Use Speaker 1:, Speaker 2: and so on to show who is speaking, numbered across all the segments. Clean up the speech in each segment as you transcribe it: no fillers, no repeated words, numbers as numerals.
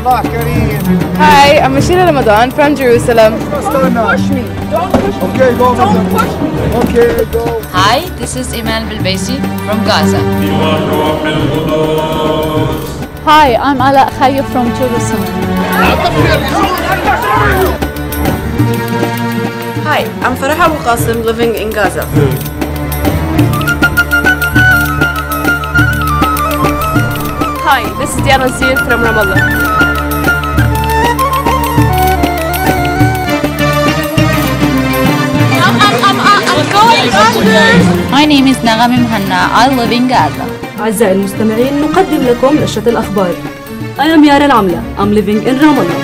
Speaker 1: صباح كريم.
Speaker 2: Hi, I'm Ashira Ramadan from Jerusalem.
Speaker 1: Don't push me. Don't push me. Okay, go. Don't push me. Okay, go.
Speaker 3: Hi, this is Iman Bilbaisi from Gaza.
Speaker 4: Hi, I'm Ala Khayyou from Jerusalem.
Speaker 5: Hi, I'm Farah Abu Qasim living in Gaza.
Speaker 2: Hi, this is Diana Zir from Ramallah.
Speaker 4: I'm going under.
Speaker 3: My name is Nagami Muhanna. I live in Gaza.
Speaker 5: أعزائي المستمعين نقدم لكم نشرة الأخبار. I am Yara Al-Amla. I'm living in Ramallah.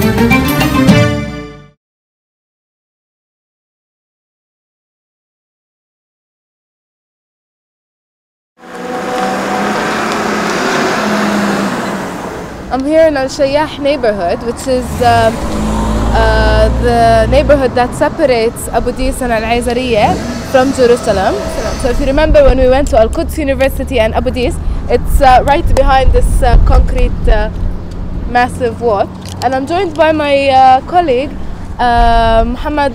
Speaker 2: I'm here in Al-Shayyah neighborhood, which is the neighborhood that separates Abu Dis and Al-Aizariyah from Jerusalem. So if you remember when we went to Al-Quds University and Abu Dis, it's right behind this concrete massive wall. And I'm joined by my colleague, Mohammad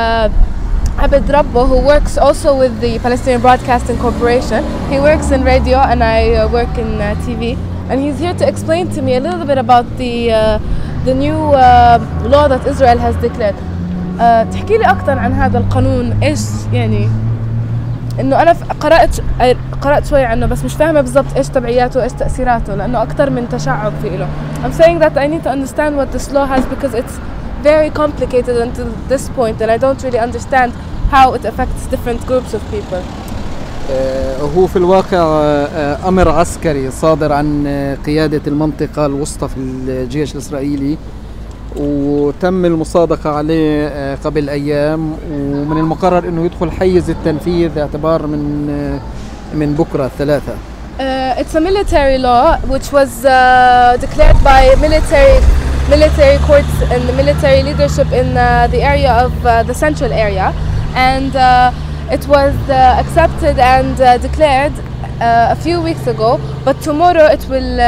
Speaker 2: Abed Rabbo, who works also with the Palestinian Broadcasting Corporation. He works in radio and I work in TV. And he's here to explain to me a little bit about the new law that Israel has declared. تحكي لي أكثر عن هذا القانون، إيش يعني؟ إنه أنا قرأت شوي عنه بس مش فاهمة بالضبط إيش تبعياته وإيش تأثيراته لأنه أكثر من تشعب في له. I'm saying that I need to understand what this law has because it's very complicated until this point and I don't really understand how it affects different groups of people.
Speaker 6: هو في الواقع أمر عسكري صادر عن قيادة المنطقة الوسطى في الجيش الإسرائيلي وتم المصادقة عليه قبل أيام ومن المقرر أنه يدخل حيز التنفيذ اعتبار من بكرة الثلاثة.
Speaker 2: It's a military law which was declared by military courts and the military leadership in the area of the central area and it was accepted and declared a few weeks ago, but tomorrow it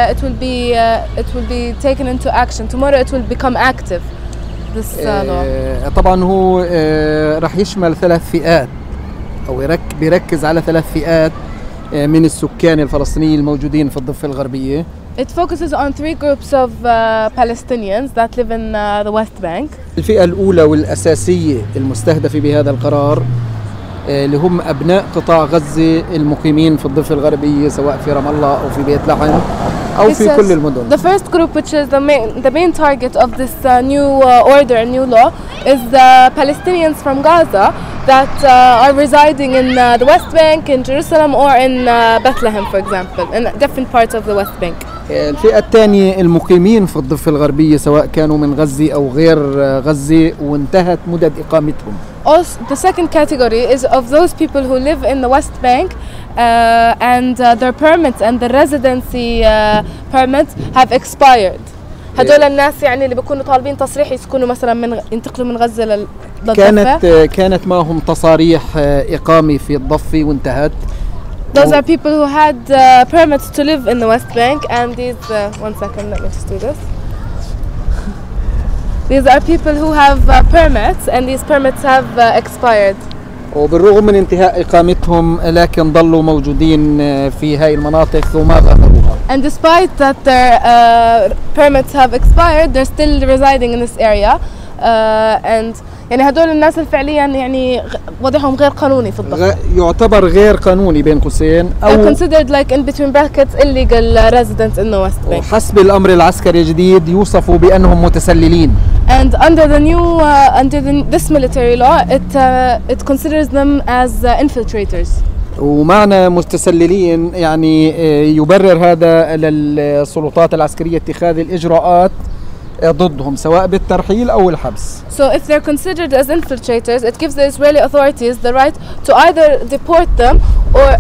Speaker 2: will be taken into action. Tomorrow it will become active. This law.
Speaker 6: طبعا هو راح يشمل ثلاث فئات أو بيركز على ثلاث فئات من السكان الفلسطينيين الموجودين في الضفة الغربية.
Speaker 2: It focuses on three groups of Palestinians that live in the West Bank.
Speaker 6: الفئة الأولى والأساسية المستهدفة بهذا القرار اللي هم أبناء قطاع غزة المقيمين في الضفة الغربية سواء في رام الله أو في بيت لحم أو في كل المدن.
Speaker 2: The first group which is the main target of this new order and new law is the Palestinians from Gaza that are residing in the West Bank, in Jerusalem or in Bethlehem for example, in different parts of the West Bank.
Speaker 6: الفئة الثانية المقيمين في الضفة الغربية سواء كانوا من غزة أو غير غزة وانتهت مدة إقامتهم.
Speaker 2: Also, the second category is of those people who live in the West Bank and their permits and the residency permits have expired. هدول الناس يعني اللي بيكونوا طالبين تصريح يسكنوا مثلا ينتقلوا من غزة للضفة.
Speaker 6: كانت معهم تصاريح إقامة في الضفة وانتهت.
Speaker 2: Those are people who had permits to live in the West Bank and these one second, let me just do this. These are people who have permits and these permits have expired.
Speaker 6: وبالرغم من انتهاء إقامتهم لكن ظلوا موجودين في هاي المناطق وما غادروها.
Speaker 2: And despite that their permits have expired, they're still residing in this area. And يعني هدول الناس فعليا يعني وضعهم غير قانوني في الضفة.
Speaker 6: يعتبر غير قانوني بين قوسين أو
Speaker 2: considered like in between brackets illegal residents in the West Bank.
Speaker 6: وحسب الأمر العسكري الجديد يوصفوا بأنهم متسللين.
Speaker 2: And under the new this military law, it considers them as infiltrators.
Speaker 6: ومعنى متسللين يعني يبرر هذا للسلطات العسكرية اتخاذ الإجراءات ضدهم سواء بالترحيل أو الحبس.
Speaker 2: So if they're considered as infiltrators, it gives the Israeli authorities the right to either deport them or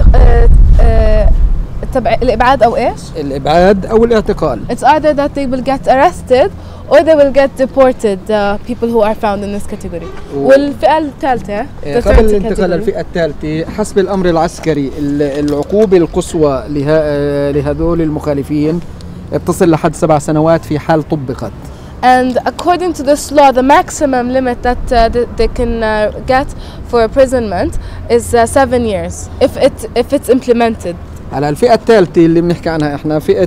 Speaker 2: الإبعاد أو إيش؟
Speaker 6: الإبعاد أو الاعتقال.
Speaker 2: It's either that they will get arrested or they will get deported, people who are found in this category. والفئة الثالثة
Speaker 6: قبل الانتقال للفئة الثالثة حسب الأمر العسكري العقوبة القصوى لهذول المخالفين بتصل لحد 7 سنوات في حال طبقت.
Speaker 2: And according to this law, the maximum limit that they can get for imprisonment is 7 years if it's implemented.
Speaker 6: على الفئة الثالثة اللي بنحكي عنها احنا فئة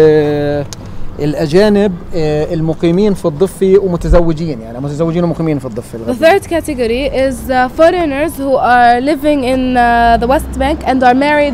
Speaker 6: الأجانب المقيمين في الضفة ومتزوجين، يعني متزوجين ومقيمين في الضفة.
Speaker 2: The third category is foreigners who are living in the West Bank and are married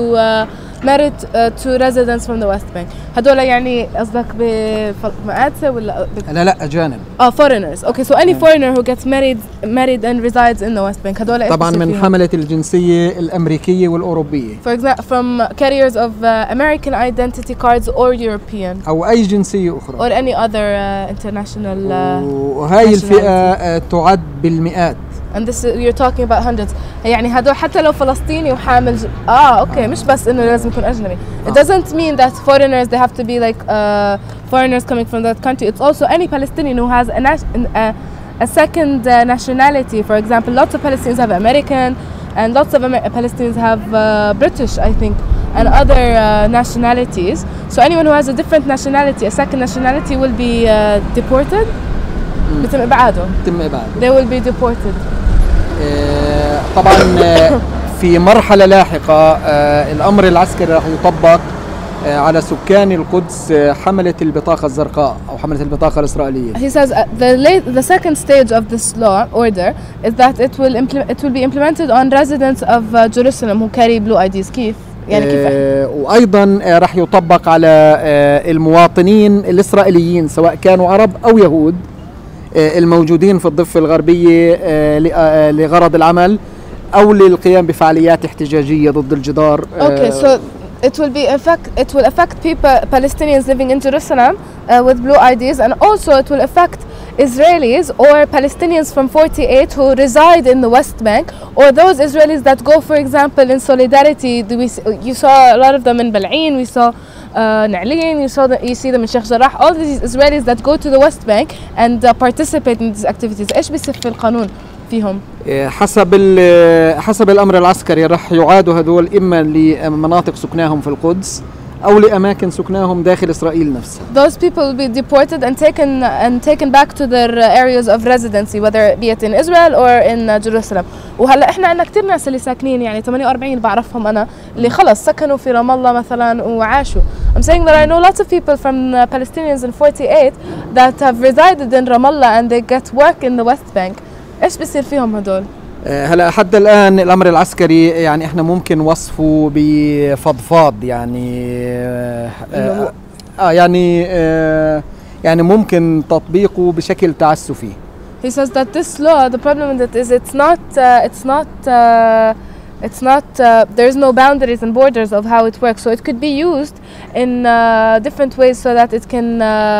Speaker 2: to residents from the West Bank. هدول يعني قصدك بمقادسة ولا
Speaker 6: لا أجانب.
Speaker 2: foreigners. Okay, so any foreigner who gets married and resides in the West Bank هدول
Speaker 6: طبعا من حملة الجنسية الأمريكية والأوروبية.
Speaker 2: For example, from carriers of American identity cards or European.
Speaker 6: أو أي جنسية أخرى.
Speaker 2: Or any other international.
Speaker 6: وهاي الفئة تعد بالمئات.
Speaker 2: And this you're talking about hundreds. يعني هدول حتى لو فلسطيني وحامل اوكي مش بس انه لازم يكون اجنبي. It doesn't mean that foreigners they have to be like foreigners coming from that country. It's also any Palestinian who has a second nationality. For example, lots of Palestinians have American and lots of Palestinians have British, I think, and other nationalities. So anyone who has a different nationality, a second nationality will be deported. بيتم إبعاده. They will be deported.
Speaker 6: طبعا في مرحلة لاحقة الأمر العسكري راح يطبق على سكان القدس حملة البطاقة الزرقاء أو حملة البطاقة الإسرائيلية.
Speaker 2: He says the second stage of this law order is that it will be implemented on residents of Jerusalem who carry blue IDs. كيف؟ يعني كيف؟
Speaker 6: وأيضا راح يطبق على المواطنين الإسرائيليين سواء كانوا عرب أو يهود الموجودين في الضفة الغربية لغرض العمل أو للقيام بفعاليات احتجاجية ضد الجدار.
Speaker 2: Okay, so it will affect Palestinians living in Jerusalem with blue IDs, and also it will affect Israelis or Palestinians from 48 who reside in the West Bank, or those Israelis that go, for example, in solidarity. You saw a lot of them in Bal'in, we saw Na'lin, you see them in Sheikh Jarrah. All these Israelis that go to the West Bank and participate in these activities. إيش بيصير في القانون فيهم؟
Speaker 6: حسب الأمر العسكري راح يعادوا هذول إما لمناطق سكناهم في القدس أو لأماكن سكناهم داخل إسرائيل نفسها.
Speaker 2: Those people will be deported and taken back to their areas of residency, whether be it in Israel or in Jerusalem. وهلا إحنا عندنا كتير ناس اللي ساكنين يعني 48 بعرفهم أنا اللي خلص سكنوا في رام الله مثلا وعاشوا. I'm saying that I know lots of people from Palestinians in 48 that have resided in Ramallah and they get work in the West Bank. إيش بيصير فيهم هدول؟
Speaker 6: هلا حتى الآن الأمر العسكري يعني إحنا ممكن وصفه بفضفاض يعني ممكن تطبيقه بشكل تعسفي.
Speaker 2: He says that this law, the problem with it is there's no boundaries and borders of how it works. So it could be used in different ways so that it can,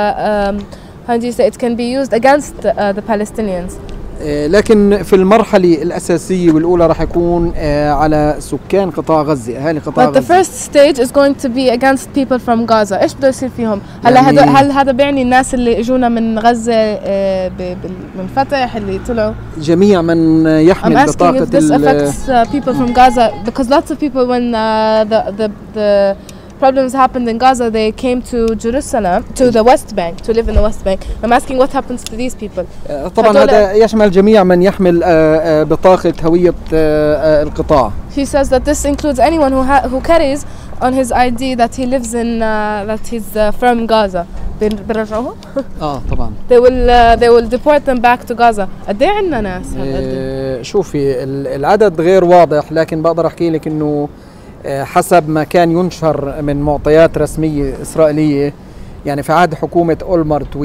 Speaker 2: it can be used against the Palestinians.
Speaker 6: لكن في المرحلة الأساسية والأولى راح يكون على سكان قطاع غزة، أهالي قطاع غزة.
Speaker 2: But the first stage is going to be against people from Gaza. إيش بده يصير فيهم؟ هل هذا بيعني الناس اللي إجونا من غزة من فتح اللي طلعوا؟
Speaker 6: جميع من يحمل بطاقة
Speaker 2: I'm asking if this affects people from Gaza, because lots of people when the problems happened in Gaza, they came to Jerusalem, to the West Bank, to live in the West Bank. I'm asking what happens to these people.
Speaker 6: طبعا هذا يشمل جميع من يحمل بطاقة هوية القطاع.
Speaker 2: He says that this includes anyone who carries on his ID that he lives in, that he's from Gaza. بيرجعوهم؟
Speaker 6: طبعا.
Speaker 2: They will deport them back to Gaza. قد إيه عندنا ناس؟
Speaker 6: شوفي العدد غير واضح، لكن بقدر أحكي لك إنه حسب ما كان ينشر من معطيات رسمية إسرائيلية يعني في عهد حكومة أولمرت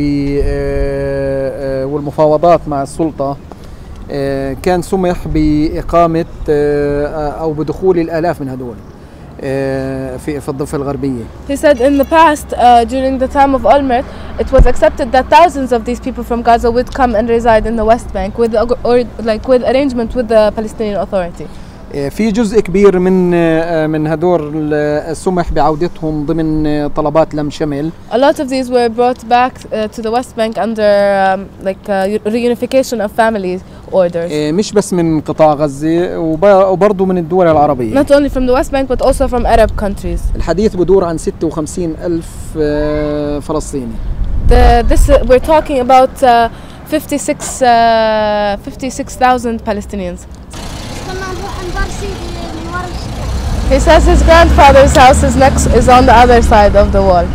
Speaker 6: والمفاوضات مع السلطة كان سمح بإقامة أو بدخول الآلاف من هدول في الضفة الغربية.
Speaker 2: He said in the past during the time of Olmert it was accepted that thousands of these people from Gaza would come and reside in the West Bank with arrangement with the Palestinian Authority.
Speaker 6: في جزء كبير من هدول السمح بعودتهم ضمن طلبات لم شمل.
Speaker 2: A lot of these were brought back to the West Bank under reunification of families orders.
Speaker 6: مش بس من قطاع غزة وبرضه من الدول العربية.
Speaker 2: Not only from the West Bank but also from Arab countries.
Speaker 6: الحديث بدور عن 56,000 فلسطيني.
Speaker 2: We're talking about 56,000 Palestinians. He says his grandfather's house is on the other side of the wall.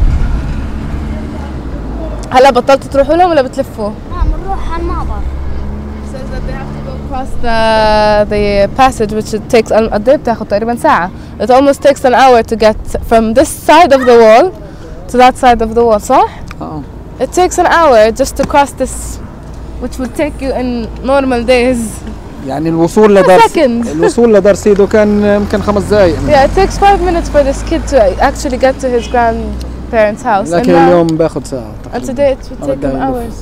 Speaker 2: هلا بطلتوا تروحوا لهم ولا بتلفوا؟
Speaker 7: بنروح على المعبر.
Speaker 2: Says that they have to go across the passage which it takes قد ايه بتاخد تقريبا ساعة. It almost takes an hour to get from this side of the wall to that side of the wall, صح؟ It takes an hour just to cross this, which would take you in normal days.
Speaker 6: يعني الوصول لدار سيدو كان يمكن 5 دقائق.
Speaker 2: Yeah, it takes 5 minutes for this kid to actually get to his grandparents' house.
Speaker 6: لكن اليوم باخذ ساعة.
Speaker 2: And today it would take him hours.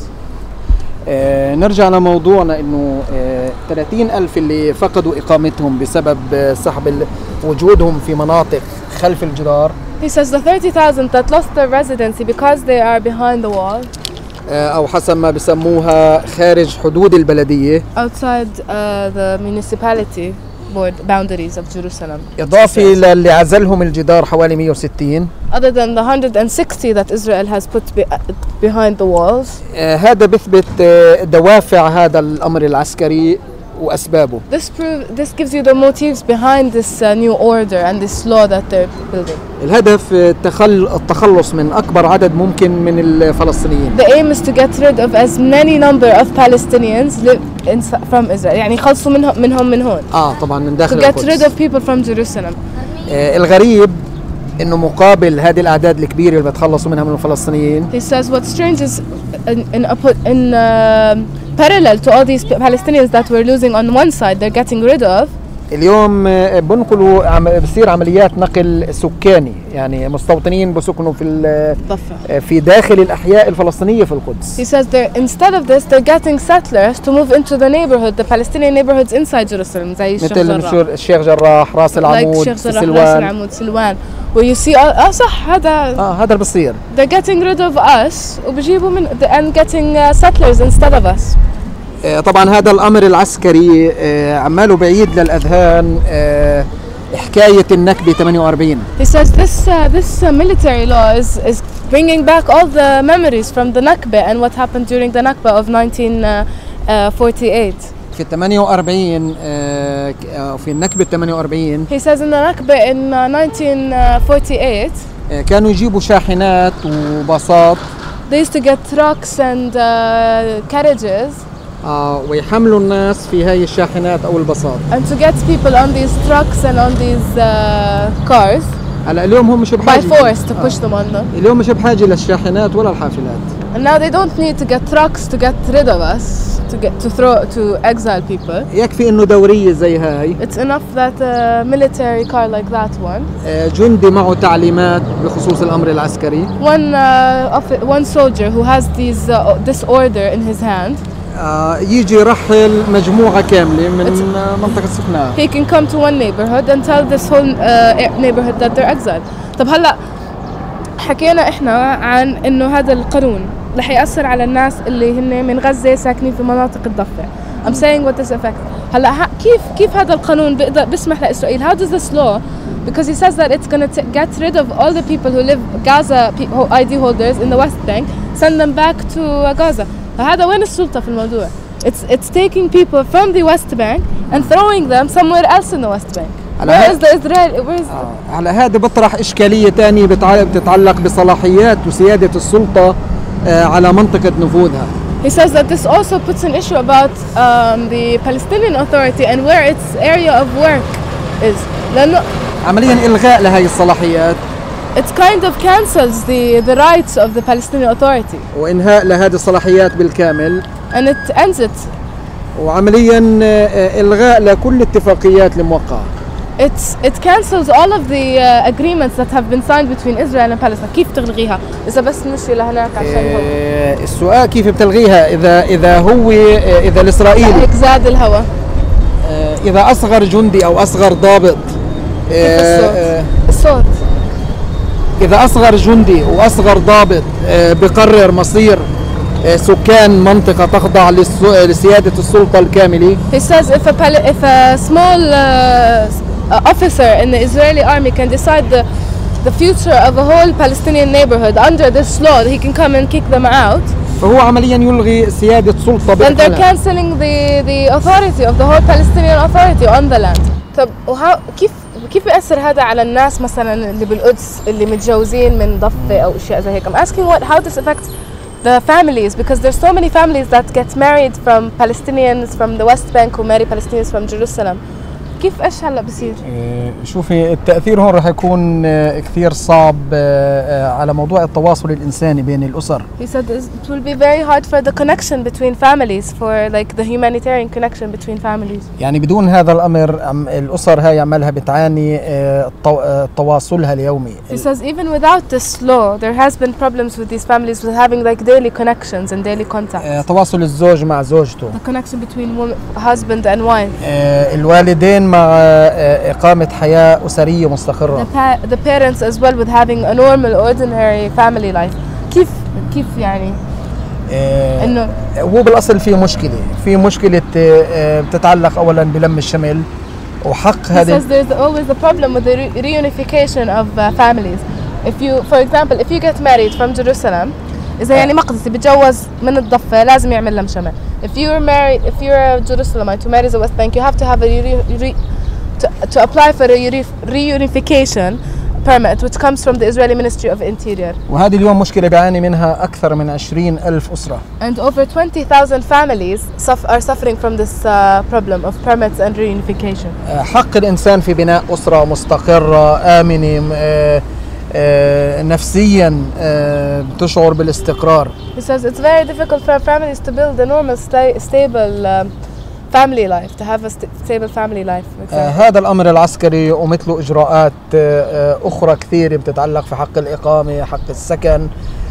Speaker 6: نرجع لموضوعنا إنه 30,000 اللي فقدوا إقامتهم بسبب سحب وجودهم في مناطق خلف الجدار.
Speaker 2: He says the 30,000 that lost their residency because they are behind the wall.
Speaker 6: أو حسب ما بسموها خارج حدود البلدية.
Speaker 2: Outside the municipality boundaries of Jerusalem.
Speaker 6: إضافة للي عزلهم الجدار حوالي 160.
Speaker 2: Other than the 160 that Israel has put behind the walls.
Speaker 6: هذا بيثبت دوافع هذا الأمر العسكري وأسبابه.
Speaker 2: This gives you the motives behind this new order and this law that they're building.
Speaker 6: الهدف التخلص من أكبر عدد ممكن من الفلسطينيين.
Speaker 2: The aim is to get rid of as many number of Palestinians from Israel. يعني يخلصوا منهم من هون.
Speaker 6: طبعا من داخل
Speaker 2: القدس. To
Speaker 6: القدس.
Speaker 2: get rid of people from Jerusalem.
Speaker 6: الغريب إنه مقابل هذه الأعداد الكبيرة اللي بتخلصوا منها من الفلسطينيين.
Speaker 2: He says what's strange is in parallel to all these Palestinians that we're losing on one side, they're getting rid of.
Speaker 6: اليوم بنقلوا بصير عمليات نقل سكاني، يعني مستوطنين بسكنوا في داخل الأحياء الفلسطينية في القدس.
Speaker 2: He says instead of this they're getting settlers to move into the neighborhood, the Palestinian neighborhoods inside Jerusalem زي
Speaker 6: مثل الشيخ جراح، راس العمود،
Speaker 2: سلوان. Where you see صح هذا
Speaker 6: اللي بصير.
Speaker 2: They're getting rid of us وبيجيبوا من and getting settlers instead of us.
Speaker 6: طبعا هذا الأمر العسكري عماله بعيد للأذهان حكاية النكبة 48.
Speaker 2: He says this military law is bringing back all the memories from the Nakba and what happened during the Nakba of 1948.
Speaker 6: في 48 في النكبة 48.
Speaker 2: He says in the Nakba in 1948
Speaker 6: كانوا يجيبوا شاحنات وباصات.
Speaker 2: They used to get trucks and carriages.
Speaker 6: ويحملوا الناس في هاي الشاحنات أو الباصات.
Speaker 2: And to get people on these trucks and on these cars.
Speaker 6: هلا اليوم هم مش بحاجة.
Speaker 2: By force to push them on them.
Speaker 6: اليوم مش بحاجة للشاحنات ولا الحافلات.
Speaker 2: And now they don't need to get trucks to get rid of us, to exile people.
Speaker 6: يكفي إنه دورية زي هاي.
Speaker 2: It's enough that a military car like that one.
Speaker 6: جندي معه تعليمات بخصوص الأمر العسكري.
Speaker 2: One soldier who has this order in his hand.
Speaker 6: يجي يرحل مجموعة كاملة من منطقة سكنها.
Speaker 2: He can come to one neighborhood and tell this whole neighborhood that they're exiled. طب هلا حكينا احنا عن انه هذا القانون رح يأثر على الناس اللي هن من غزة ساكنين في مناطق الضفة. I'm saying what this affects. هلا كيف هذا القانون بيسمح لإسرائيل? How does this law? Because he says that it's going to get rid of all the people who live Gaza ID holders in the West Bank, send them back to Gaza. فهذا وين السلطة في الموضوع؟ It's taking people from the West Bank and throwing them somewhere else in the West Bank. Where is the Israel?
Speaker 6: على هذا بطرح إشكالية تانية بتتعلق بصلاحيات وسيادة السلطة على منطقة نفوذها.
Speaker 2: He says that this also puts an issue about the Palestinian Authority and where its area of work is. لأنه
Speaker 6: عمليا إلغاء لهي الصلاحيات.
Speaker 2: It kind of cancels the rights of the Palestinian Authority.
Speaker 6: وإنهاء لهذه الصلاحيات بالكامل.
Speaker 2: And it ends it.
Speaker 6: وعمليا إلغاء لكل الاتفاقيات الموقعة.
Speaker 2: It cancels all of the agreements that have been signed between Israel and Palestine. كيف تلغيها؟ إذا بس نمشي لهناك عشان
Speaker 6: السؤال كيف بتلغيها؟ إذا الإسرائيلي
Speaker 2: زاد الهواء.
Speaker 6: إذا أصغر جندي أو أصغر ضابط.
Speaker 2: الصوت.
Speaker 6: إذا أصغر جندي وأصغر ضابط بقرر مصير سكان منطقة تخضع لسيادة السلطة الكاملة.
Speaker 2: He says if a small officer in the Israeli army can decide the future of a whole Palestinian neighborhood under this law, he can come and kick them out.
Speaker 6: فهو عمليا يلغي سيادة سلطة
Speaker 2: Then they're
Speaker 6: بالقلم.
Speaker 2: cancelling the authority of the whole Palestinian Authority on the land. طب كيف بيأثر هذا على الناس مثلا اللي بالقدس اللي متجوزين من ضفة أو أشياء زي هيك؟ I'm asking how this affects the families, because there's so many families that get married from Palestinians from the West Bank who marry Palestinians from Jerusalem. كيف ايش هلا بصير؟
Speaker 6: شوفي التأثير هون رح يكون كثير صعب على موضوع التواصل الإنساني بين الأسر.
Speaker 2: He said it will be very hard for the connection between families, for like the humanitarian connection between families.
Speaker 6: يعني بدون هذا الأمر الأسر هاي عمالها بتعاني تواصلها اليومي.
Speaker 2: He says even without this law there has been problems with these families with having like daily connections and daily contacts.
Speaker 6: تواصل الزوج مع زوجته.
Speaker 2: The connection between husband and wife.
Speaker 6: الوالدين مع إقامة حياة أسرية مستقرة.
Speaker 2: The parents as well with having a normal ordinary family life. كيف يعني؟ إنه
Speaker 6: هو بالأصل في مشكلة بتتعلق أولاً بلم الشمل وحق هذه.
Speaker 2: He says there's always a problem with the reunification of families. For example, if you get married from Jerusalem, إذا يعني مقدسي بتجوز من الضفة لازم يعمل لم شمل. If you're a Jerusalemite who marries a West Bank, you have to have to apply for a reunification permit, which comes from the Israeli Ministry of Interior.
Speaker 6: وهذه اليوم مشكلة بيعاني منها أكثر من 20,000 أسرة.
Speaker 2: And over 20,000 families are suffering from this problem of permits and reunification.
Speaker 6: حق الإنسان في بناء أسرة مستقرة آمنة نفسيا تشعر بالاستقرار.
Speaker 2: He says it's very difficult for families to build a normal stable family life, to have a stable family life.
Speaker 6: هذا الأمر العسكري ومثله إجراءات أخرى كثيرة بتتعلق في حق الإقامة، حق السكن،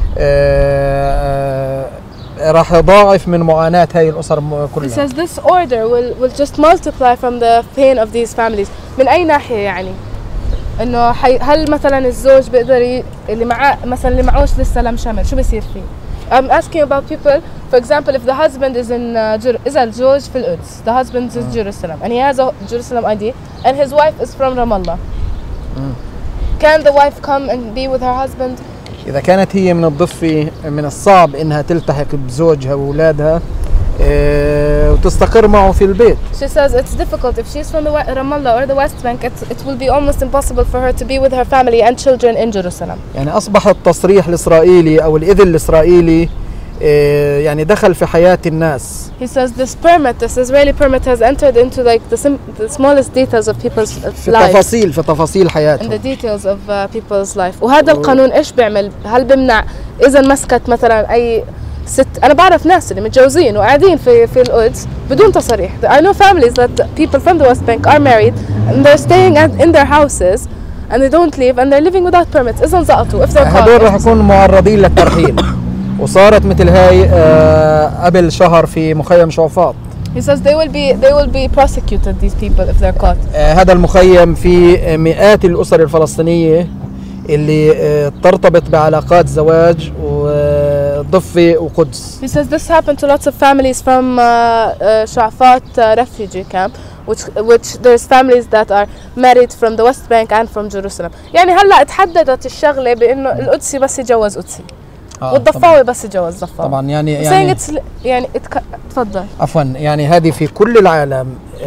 Speaker 6: راح يضاعف من معاناة هاي الأسر كلها.
Speaker 2: He says this order will just multiply from the pain of these families. من أي ناحية يعني؟ إنه هل مثلا الزوج بيقدر اللي معوش لسه لم شمل شو بيصير فيه؟ I'm asking about people, for example, if the husband is in إذا الزوج في القدس, the husband is Jerusalem and he has a Jerusalem ID and his wife is from Ramallah. Can the wife come and be with her husband?
Speaker 6: إذا كانت هي من الضفة من الصعب إنها تلتحق بزوجها وأولادها وتستقر معه في البيت.
Speaker 2: She says it's difficult if she's from the Ramallah or the West Bank. It will be almost impossible for her to be with her family and children in Jerusalem.
Speaker 6: يعني أصبح التصريح الإسرائيلي أو الإذن الإسرائيلي يعني دخل في حياة الناس.
Speaker 2: He says this Israeli permit has entered into like the smallest details of people's lives.
Speaker 6: في تفاصيل حياتهم.
Speaker 2: In the details of people's life. وهذا القانون إيش بيعمل؟ هل بيمنع إذا مسكت مثلا أي ست؟ أنا بعرف ناس اللي متجوزين وقاعدين في القدس بدون تصريح. I know families that people from the West Bank are married and they're staying in their houses and they don't leave and they're living without permits. إذا انزقطوا if they're caught.
Speaker 6: هدول رح يكونوا معرضين للترحيل. وصارت مثل هاي قبل شهر في مخيم شوفاط.
Speaker 2: He says they will be prosecuted, these people, if they're caught.
Speaker 6: هذا المخيم في مئات الأسر الفلسطينية اللي ترتبط بعلاقات زواج وضفة وقدس.
Speaker 2: He says this happened to lots of families from Shafat refugee camp, which there's families that are married from the West Bank and from Jerusalem. يعني هلا تحددت الشغلة بإنه القدسي بس يتجوز قدسي. والضفاوي بس يتجوز ضفاوي.
Speaker 6: طبعا يعني
Speaker 2: تفضل.
Speaker 6: عفوا يعني هذه في كل العالم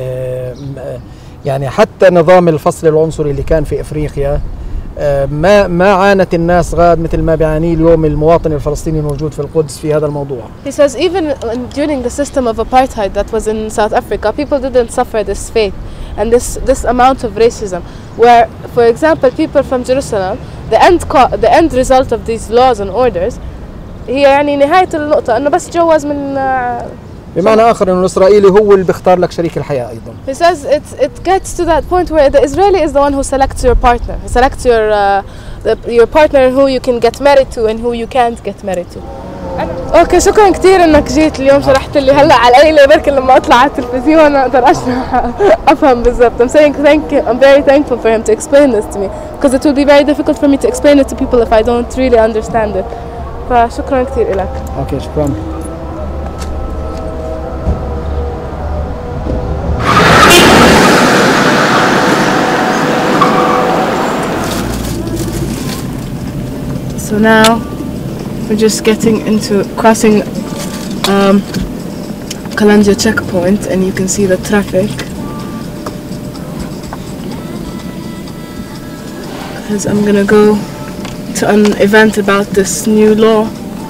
Speaker 6: يعني حتى نظام الفصل العنصري اللي كان في افريقيا ما عانت الناس غاد مثل ما بيعانيه اليوم المواطن الفلسطيني الموجود في القدس في هذا الموضوع.
Speaker 2: He says even during the system of apartheid that was in South Africa, people didn't suffer this fate and this amount of racism. Where, for example, people from Jerusalem, the end result of these laws and orders هي يعني نهاية النقطة إنه بس جواز من
Speaker 6: بمعنى آخر إنه الإسرائيلي هو اللي بيختار لك شريك الحياة أيضا.
Speaker 2: He says it gets to that point where the Israeli is the one who selects your partner. He selects your partner who you can get married to and who you can't get married to. اوكي شكرا كثير انك جيت اليوم شرحت لي هلا على القليله بركي لما اطلع على التلفزيون اقدر اشرح افهم بالضبط. I'm saying I'm very thankful for him to explain this to me because it will be very difficult for me to explain it to people if I don't really understand it. فشكرا كثير لك.
Speaker 6: اوكي شكرا.
Speaker 2: So now we're just getting into crossing Kalandia checkpoint, and you can see the traffic. Because I'm gonna go to an event about this new law,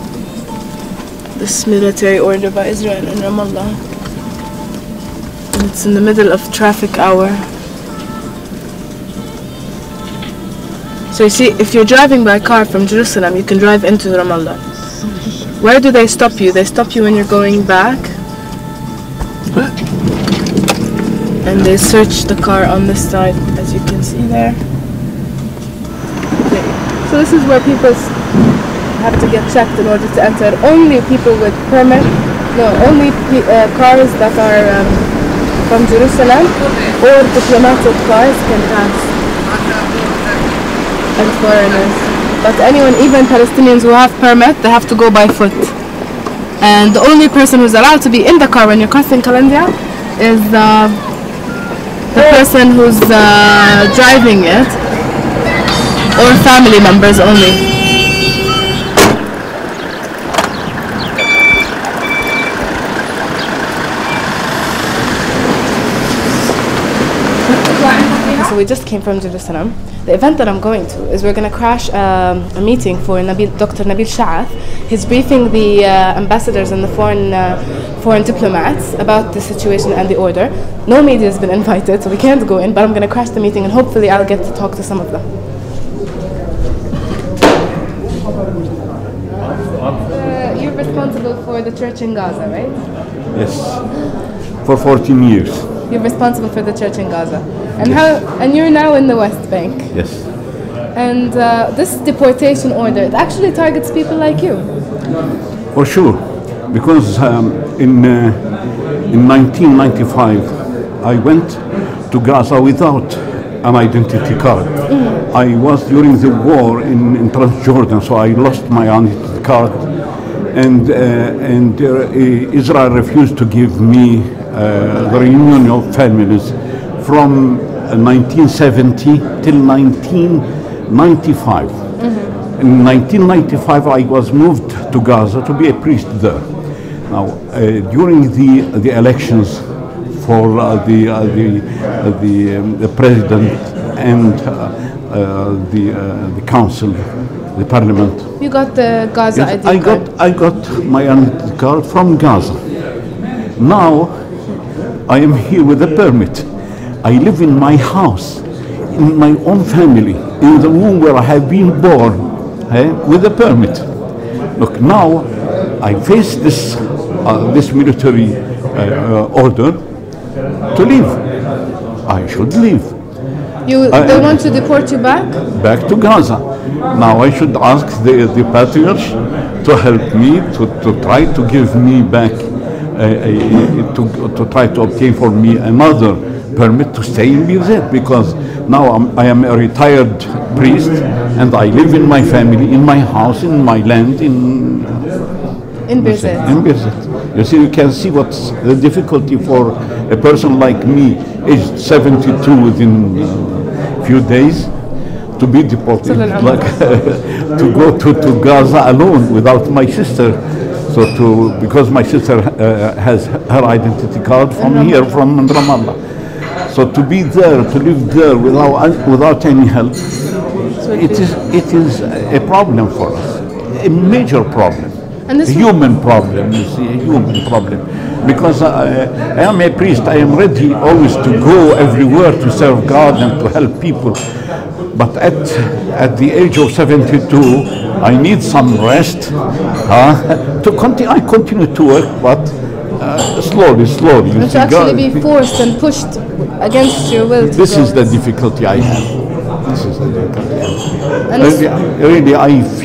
Speaker 2: this military order by Israel in Ramallah. And it's in the middle of traffic hour. So you see, if you're driving by car from Jerusalem, you can drive into Ramallah. Where do they stop you? They stop you when you're going back. And they search the car on this side, as you can see there. Okay. So this is where people have to get checked in order to enter. Only people with permit, only cars that are from Jerusalem or diplomatic cars can pass. And foreigners. But anyone, even Palestinians who have permit, they have to go by foot. And the only person who's allowed to be in the car when you're crossing Kalandia is the person who's driving it, or family members only. So we just came from Jerusalem. The event that I'm going to is we're going to crash a meeting for Dr. Nabil Shaath. He's briefing the ambassadors and the foreign diplomats about the situation and the order. No media has been invited, so we can't go in, but I'm going to crash the meeting and hopefully I'll get to talk to some of them. You're responsible for the church in Gaza, right?
Speaker 7: Yes, for 14 years.
Speaker 2: You're responsible for the church in Gaza. And and you're now in the West Bank.
Speaker 7: Yes.
Speaker 2: And this deportation order, it actually targets people like you.
Speaker 7: For sure, because in 1995 I went to Gaza without an identity card. I was during the war in Transjordan, so I lost my identity card, and Israel refused to give me the reunion of families from 1970 till 1995. In 1995 I was moved to Gaza to be a priest there. Now during the elections for the president and the council, the parliament.
Speaker 2: You got the Gaza ID card?
Speaker 7: I got my identity card from Gaza. Now I am here with a permit. I live in my house, in my own family, in the room where I have been born, with a permit. Look, now I face this military order to leave. I should leave.
Speaker 2: They want to deport you back?
Speaker 7: Back to Gaza. Now I should ask the patriarch to help me, to try to give me back, to try to obtain for me another permit to stay in Birzeit, because now I am a retired priest and I live in my family, in my house, in my land, in
Speaker 2: Birzeit.
Speaker 7: In Birzeit. You see, you can see what's the difficulty for a person like me, aged 72, within a few days, to be deported, like to go to Gaza alone without my sister. So because my sister has her identity card from here, from Ramallah. So to be there, to live there without any help, it is a problem for us, a major problem, a human problem. You see, a human problem. Because I am a priest, I am ready always to go everywhere to serve God and to help people. But at the age of 72, I need some rest. To continue, I continue to work, but slowly.
Speaker 2: And to actually be forced and pushed against your will.
Speaker 7: This is the difficulty I have. This is the difficulty I have. Really,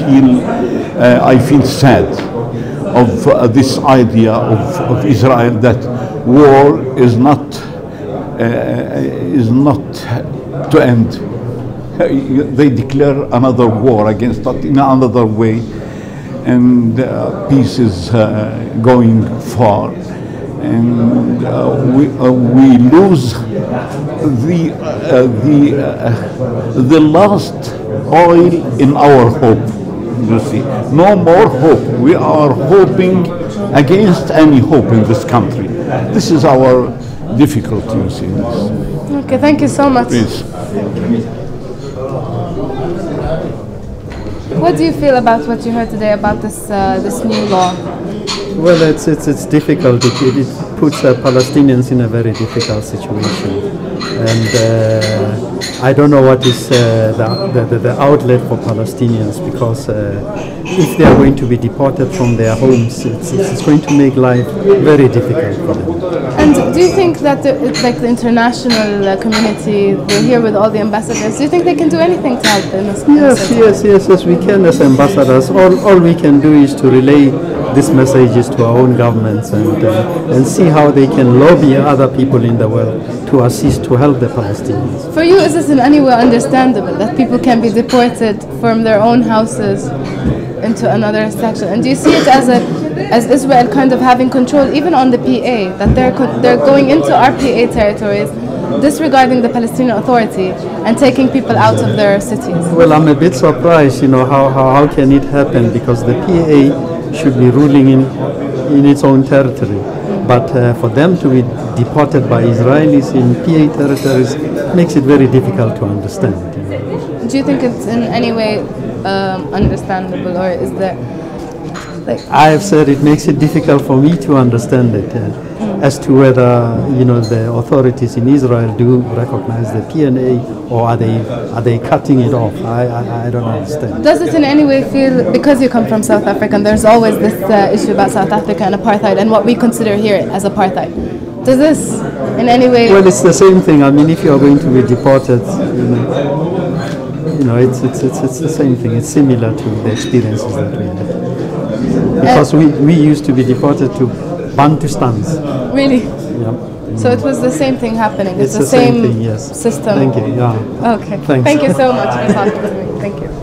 Speaker 7: I feel sad of this idea of Israel that war is not to end. They declare another war against us in another way, and peace is going far, and we lose the last oil in our hope. You see, no more hope. We are hoping against any hope in this country. This is our difficulty, you see.
Speaker 2: Okay, thank you so much.
Speaker 7: Please.
Speaker 2: What do you feel about what you heard today about this new law?
Speaker 8: Well, it's difficult. It puts Palestinians in a very difficult situation, and I don't know what is the outlet for Palestinians, because if they are going to be deported from their homes, it's going to make life very difficult for them.
Speaker 2: And do you think that the international community, we're here with all the ambassadors, do you think they can do anything to help in this?
Speaker 8: Yes, we can as ambassadors. All we can do is to relay these messages to our own governments and see how they can lobby other people in the world to assist, to help the Palestinians.
Speaker 2: For you, is this in any way understandable that people can be deported from their own houses into another section? And do you see it as Israel kind of having control even on the PA, that they're going into our PA territories, disregarding the Palestinian Authority and taking people out of their cities?
Speaker 8: Well, I'm a bit surprised, how can it happen, because the PA should be ruling in its own territory. But for them to be deported by Israelis in PA territories makes it very difficult to understand.
Speaker 2: Do you think it's in any way understandable, or is there...
Speaker 8: I have said it makes it difficult for me to understand it, as to whether the authorities in Israel do recognize the PNA, or are they cutting it off? I don't understand.
Speaker 2: Does it in any way feel, because you come from South Africa, and there's always this issue about South Africa and apartheid and what we consider here as apartheid, does this in any way...
Speaker 8: Well, it's the same thing. I mean, if you are going to be deported, it's the same thing. It's similar to the experiences that we had. Because we used to be deported to Bantustans.
Speaker 2: Really?
Speaker 8: Yeah.
Speaker 2: So it was the same thing happening.
Speaker 8: It's
Speaker 2: the same
Speaker 8: thing, yes.
Speaker 2: system.
Speaker 8: Thank you. Yeah.
Speaker 2: Okay.
Speaker 8: Thanks.
Speaker 2: Thank you so much for talking to me. Thank you.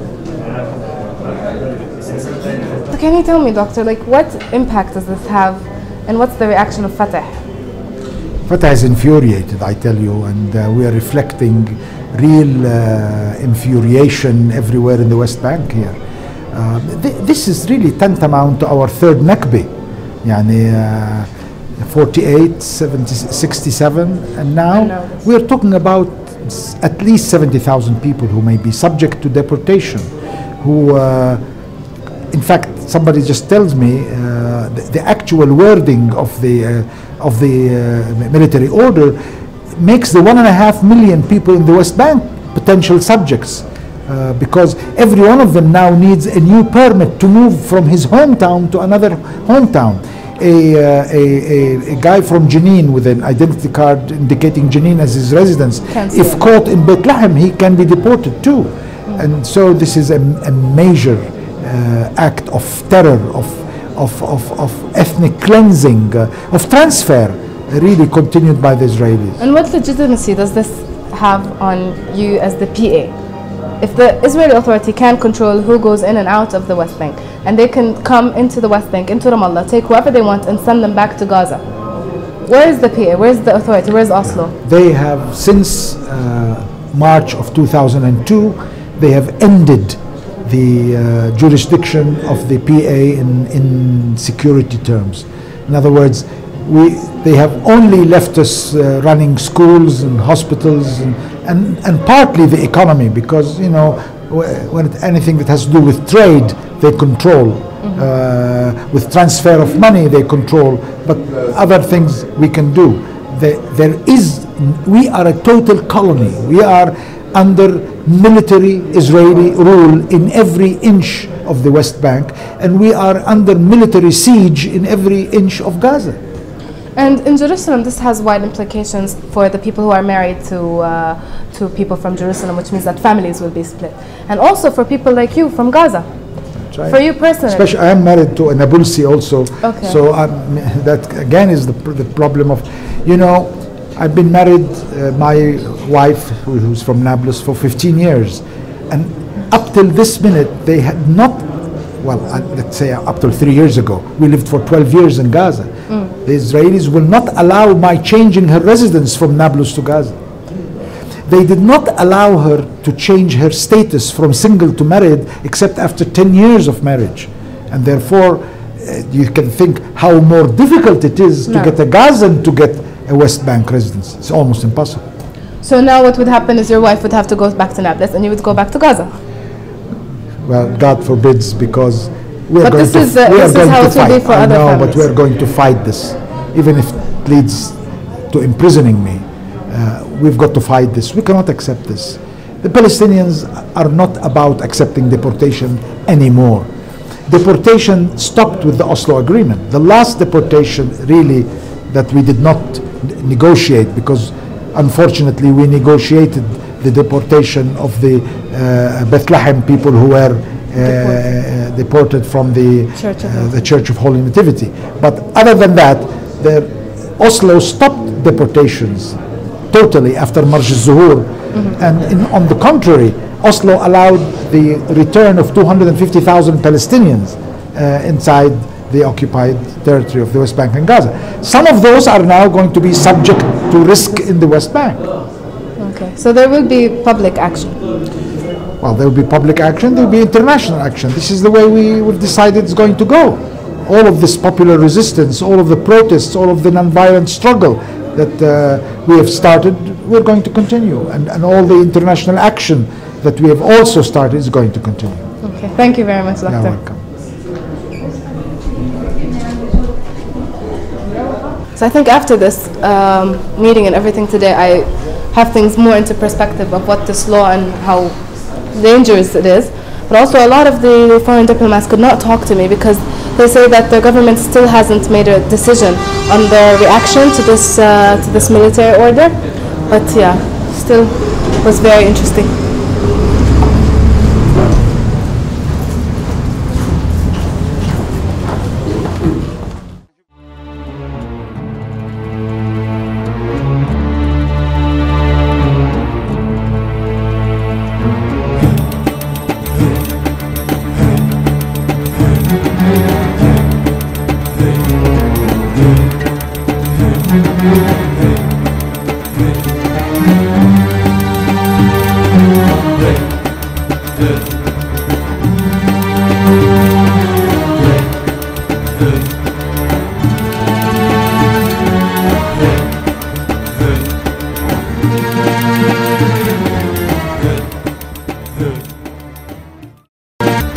Speaker 2: So can you tell me, doctor, what impact does this have, and what's the reaction of Fatah?
Speaker 9: Fatah is infuriated, I tell you, and we are reflecting real infuriation everywhere in the West Bank here. This is really tantamount to our third Nakba, 48, 67, and now we're talking about at least 70,000 people who may be subject to deportation, who, in fact, somebody just tells me the actual wording of the military order makes the 1.5 million people in the West Bank potential subjects. Because every one of them now needs a new permit to move from his hometown to another hometown. A guy from Jenin with an identity card indicating Jenin as his residence, if caught in Bethlehem, he can be deported too. And so this is a major act of terror, of ethnic cleansing, of transfer, really continued by the Israelis.
Speaker 2: And what legitimacy does this have on you as the PA? If the Israeli Authority can control who goes in and out of the West Bank, and they can come into the West Bank, into Ramallah, take whoever they want and send them back to Gaza, where is the PA? Where is the authority? Where is Oslo?
Speaker 9: They have, since March of 2002, they have ended the jurisdiction of the PA in security terms. In other words, they have only left us running schools and hospitals and partly the economy, because when anything that has to do with trade they control, with transfer of money they control, but other things we can do. We are a total colony. We are under military Israeli rule in every inch of the West Bank, and we are under military siege in every inch of Gaza.
Speaker 2: And in Jerusalem, this has wide implications for the people who are married to people from Jerusalem, which means that families will be split. And also for people like you from Gaza. Right. For you personally.
Speaker 9: Especially, I am married to a Nabulsi also.
Speaker 2: Okay.
Speaker 9: So that again is the problem of, I've been married, my wife, who's from Nablus, for 15 years. And up till this minute, they had not, let's say up till 3 years ago, we lived for 12 years in Gaza. The Israelis will not allow my changing her residence from Nablus to Gaza. They did not allow her to change her status from single to married except after 10 years of marriage. And therefore, you can think how more difficult it is to get a Gazan to get a West Bank residence. It's almost impossible.
Speaker 2: So now what would happen is your wife would have to go back to Nablus and you would go back to Gaza.
Speaker 9: Well, God forbids, because we are
Speaker 2: but
Speaker 9: going
Speaker 2: this is how it will be for other families.
Speaker 9: But we are going to fight this, even if it leads to imprisoning me. We've got to fight this. We cannot accept this. The Palestinians are not about accepting deportation anymore. Deportation stopped with the Oslo Agreement. The last deportation really that we did not negotiate, because unfortunately we negotiated the deportation of the Bethlehem people who were deported from the Church of Holy Nativity. But other than that, Oslo stopped deportations totally after Marj al-Zuhur. And on the contrary, Oslo allowed the return of 250,000 Palestinians inside the occupied territory of the West Bank and Gaza. Some of those are now going to be subject to risk in the West Bank.
Speaker 2: Okay, so there will be public action.
Speaker 9: Well, there will be public action, there will be international action. This is the way we've decided it's going to go. All of this popular resistance, all of the protests, all of the non-violent struggle that we have started, we're going to continue. And all the international action that we have also started is going to continue.
Speaker 2: Okay, thank you very much, Doctor.
Speaker 9: You're welcome.
Speaker 2: So I think after this meeting and everything today, I have things more into perspective of what this law and how dangerous it is. But also a lot of the foreign diplomats could not talk to me because they say that the government still hasn't made a decision on their reaction to this military order. But yeah, still was very interesting.